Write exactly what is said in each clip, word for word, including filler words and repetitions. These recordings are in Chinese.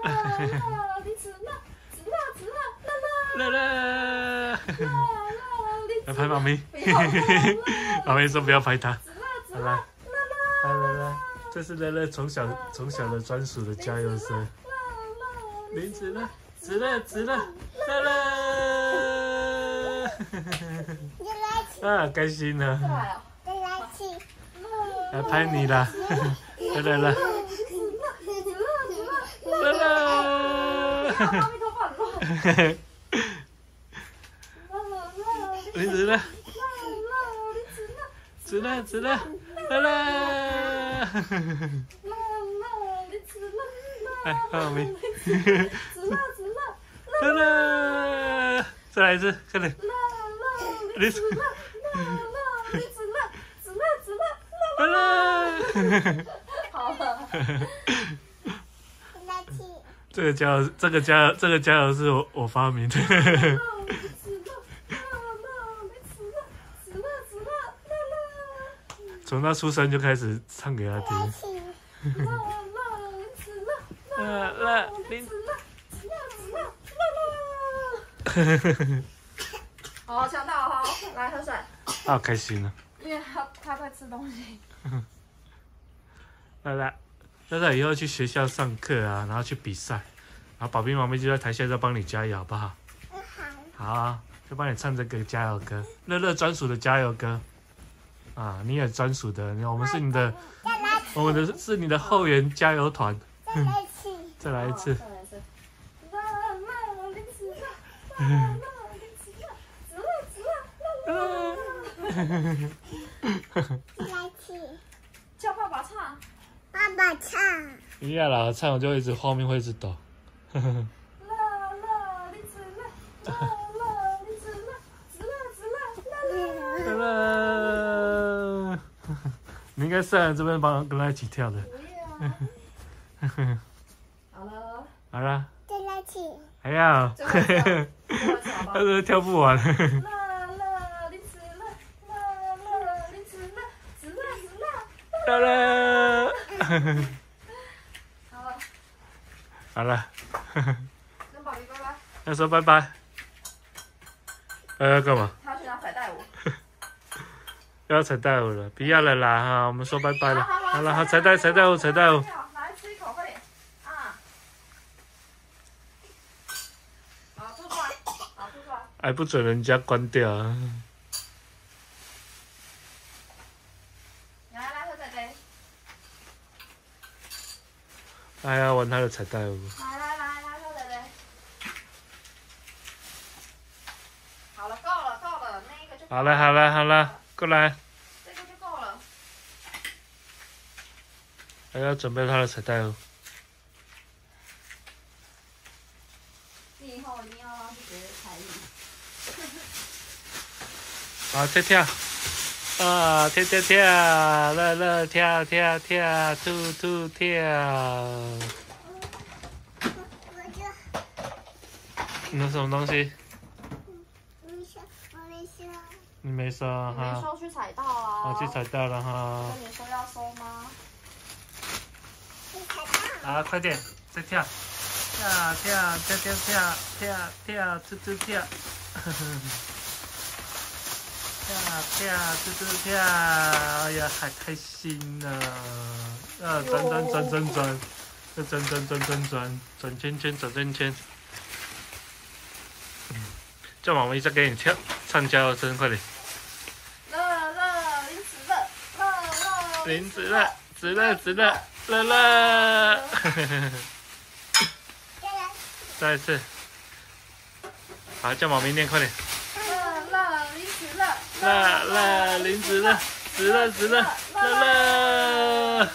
你吃了，吃了，吃了， 乐乐，来拍妈咪， 不要， 妈咪说不要拍他。 吃了，吃了， 来来来，这是乐乐从小从小的专属的加油声。林子乐，子乐，子乐，乐乐，啊，开心了。来拍你啦！来来来，乐乐，林子乐，子乐，子乐，乐乐，来看妈咪。乐乐，再来一次，快点！你吃，乐乐， 好了。 这个加油，这个加油，这个加油是我我发明的。从他出生就开始唱给他听。乐乐，林。 好，抢到好，来喝水。 好开心啊！ 因为他他在吃东西。 乐乐，乐乐以后去学校上课啊，然后去比赛，然后宝贝妈咪就在台下在帮你加油，好不好？好。好啊，就帮你唱这个加油歌，乐乐专属的加油歌。啊，你也专属的，我们是你的，我们的是你的后援加油团。再来一次。再来一次。 叫爸爸唱。 爸爸唱。 一下啦，唱我就一直后面会一直抖。 乐乐，你吃了，乐乐，你吃了，吃了吃了，乐乐。 乐乐，你应该站在这边帮跟他一起跳的。 不要。好了。 好了。 再来一次。 还要。他说跳不完。乐乐， 好了， 好了， 跟宝贝拜拜。 要说拜拜。呃，要干嘛？ 他要去拿彩带舞。 要彩带舞了，不要了啦哈，我们说拜拜了。好了，好，彩带彩带舞彩带舞。 来吃一口，快点。啊。好，吐出来，好，吐出来。 还不准人家关掉啊。他还要玩他的彩带舞。 来来来来，喝奶奶。好了，够了够了，那一个就够了。 好了好了好了，过来。 这个就够了。 还要准备他的彩带舞。 你以后一定要让他去学才艺。 好，跳跳。啊，跳跳跳，乐乐跳跳跳，兔兔跳。你那什么东西？ 没收，我没收。 你没收你没哈？ 收去踩到啊？ 我去踩到了哈。 跟你说要收吗？ 你踩到。 好，快点，再跳，跳跳跳跳跳跳跳，兔兔跳。跳跳跳跳跳，哎呀，好开心呢！啊，转转转转转，再转转转转转，转圈圈转圈圈。叫妈咪再给你跳，唱加油声，快点！ 乐乐，林子乐，乐乐， 林子乐，子乐子乐，乐乐。再一次。好，叫妈咪念，快点。乐乐，林子乐，子乐子乐，乐乐。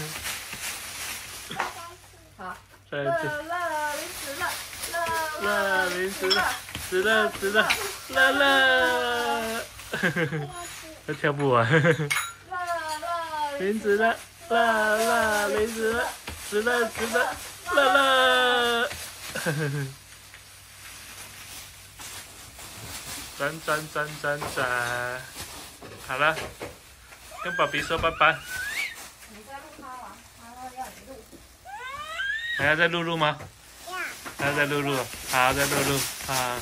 好， 再一次。 乐乐，林子乐，乐乐林子乐，子乐子乐，乐乐。都跳不完。 乐乐， 林子乐，乐乐，林子乐，子乐子乐，乐乐。转转转转转，好了，跟爸比说拜拜。 你在录他吗？他说要你录。 还要再录录吗？ 还要再录录，好，再录录啊！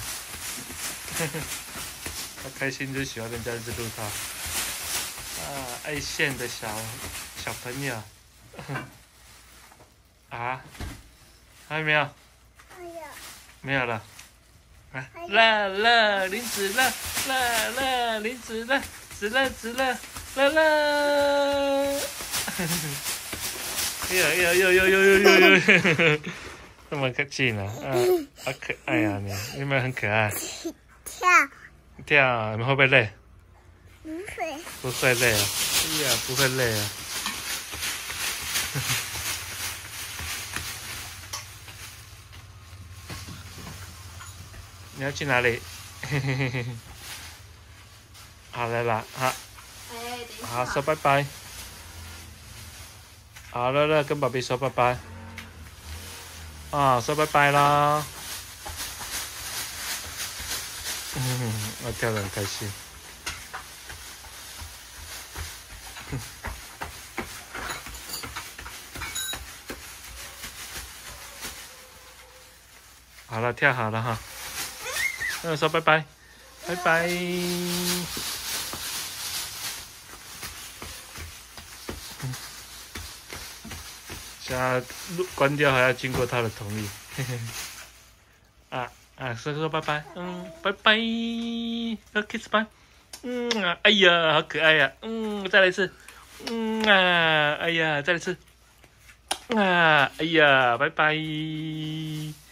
他开心就喜欢人家一直录他啊，爱现的小小朋友啊，还有没有？ 还有， 没有了。啊，乐乐，林子乐，乐乐，林子乐，子乐子乐，乐乐。哎呀哎呀呦呦呦呦呦呦！这么可近呢，啊，好可爱呀你，有没有很可爱？ 跳， 跳，你们会不会累？ 不会， 不会累啊，哎呀，不会累啊。你要去哪里？好了啦，好， 哎，等一下。 好，说拜拜。好，乐乐跟宝贝说拜拜。啊，说拜拜啦。嗯，我跳得很开心。好了，跳好了哈。那说拜拜，拜拜。现在关掉还要经过他的同意。啊啊，说说拜拜，嗯，拜拜，要 kiss 拜，嗯啊，哎呀，好可爱呀、啊，嗯，再来一次，嗯啊，哎呀，再来一次，啊，哎呀，拜拜。